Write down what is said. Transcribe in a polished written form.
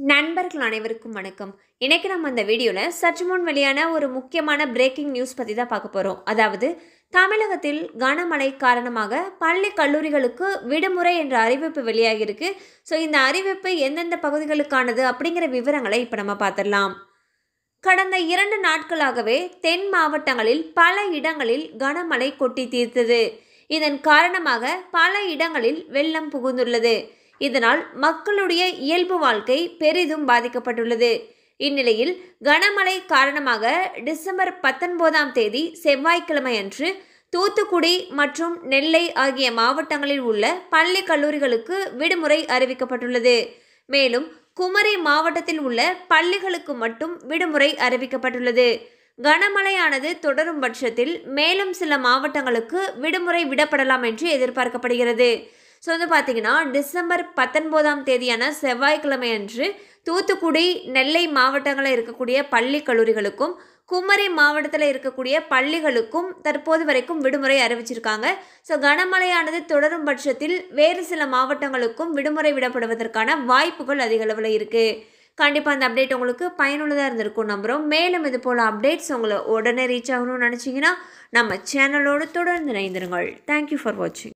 நண்பர்கள் அனைவருக்கும் வணக்கம். இன்னைக்கு நம்ம இந்த வீடியோவில் சற்று முன் வெளியான ஒரு முக்கியமான பிரேக்கிங் நியூஸ் பற்றி தான் பார்க்க போகிறோம். அதாவது தமிழகத்தில் கனமழை காரணமாக பள்ளி கல்லூரிகளுக்கு விடுமுறை என்ற அறிவிப்பு வெளியாகியிருக்கு. ஸோ இந்த அறிவிப்பு எந்தெந்த பகுதிகளுக்கானது அப்படிங்கிற விவரங்களை இப்போ நம்ம பார்த்துடலாம். கடந்த 2 நாட்களாகவே தென் மாவட்டங்களில் பல இடங்களில் கனமழை கொட்டி தீர்த்தது. இதன் காரணமாக பல இடங்களில் வெள்ளம் புகுந்துள்ளது. இதனால் மக்களுடைய இயல்பு வாழ்க்கை பெரிதும் பாதிக்கப்பட்டுள்ளது. இந்நிலையில் கனமழை காரணமாக டிசம்பர் 19ஆம் தேதி செவ்வாய்க்கிழமை அன்று தூத்துக்குடி மற்றும் நெல்லை ஆகிய மாவட்டங்களில் உள்ள பள்ளி கல்லூரிகளுக்கு விடுமுறை அறிவிக்கப்பட்டுள்ளது. மேலும் குமரி மாவட்டத்தில் உள்ள பள்ளிகளுக்கு மட்டும் விடுமுறை அறிவிக்கப்பட்டுள்ளது. கனமழையானது தொடரும் பட்சத்தில் மேலும் சில மாவட்டங்களுக்கு விடுமுறை விடப்படலாம் என்று எதிர்பார்க்கப்படுகிறது. ஸோ வந்து பார்த்தீங்கன்னா டிசம்பர் 19ஆம் தேதியான செவ்வாய்க்கிழமை அன்று தூத்துக்குடி நெல்லை மாவட்டங்களில் இருக்கக்கூடிய பள்ளி கல்லூரிகளுக்கும் குமரி மாவட்டத்தில் இருக்கக்கூடிய பள்ளிகளுக்கும் தற்போது வரைக்கும் விடுமுறை அறிவிச்சிருக்காங்க. ஸோ கனமழையானது தொடரும் பட்சத்தில் வேறு சில மாவட்டங்களுக்கும் விடுமுறை விடப்படுவதற்கான வாய்ப்புகள் அதிக அளவில் இருக்குது. கண்டிப்பாக அந்த அப்டேட் உங்களுக்கு பயனுள்ளதாக இருந்திருக்கும் நம்புகிறோம். மேலும் இது போல் அப்டேட்ஸ் உங்களை உடனே ரீச் ஆகணும்னு நினச்சிங்கன்னா நம்ம சேனலோடு தொடர்ந்து இணைந்திருங்கள். தேங்க்யூ ஃபார் வாட்சிங்.